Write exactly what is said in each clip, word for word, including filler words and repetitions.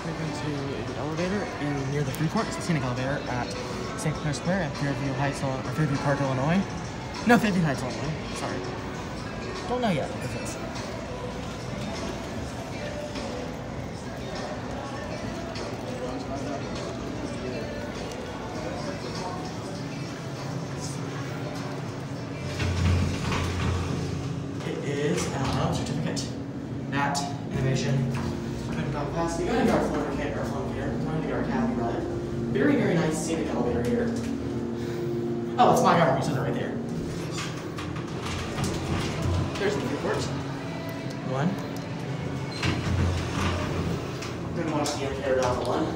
We're going to the elevator in near the food court. It's the Scenic elevator at Saint Clair Square at Fairview Heights, or Fairview Park, Illinois. No, Fairview Heights, Illinois. Sorry. Don't know yet what this is. It is an L U certificate. That innovation. I'm going to go past the going to our floor here, our floor here. I'm going to go our cabin rather. Very, very nice scenic elevator here. Oh, it's my government, so they're right there. There's the food court. One. I'm going to watch the elevator down the one.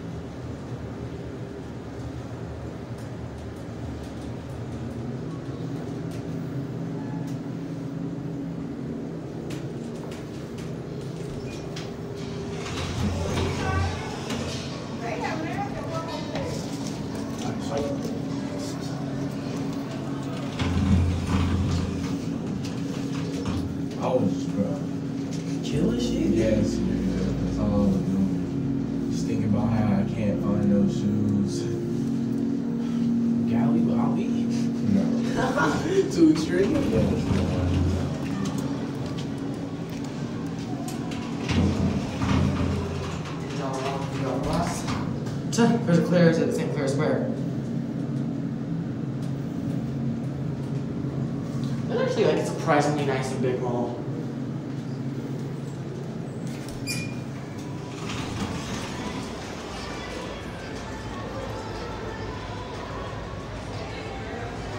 I was just, bro. Killing shit? Yes, yeah, that's all I was doing. Just thinking about how I can't find those shoes. Galley Lobby? No. Too extreme? Yeah. There's a Claire's at Saint Clair Square. It's actually like a surprisingly nice and big mall.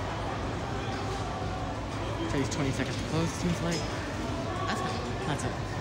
Takes twenty seconds to close, seems like. That's it. That's it.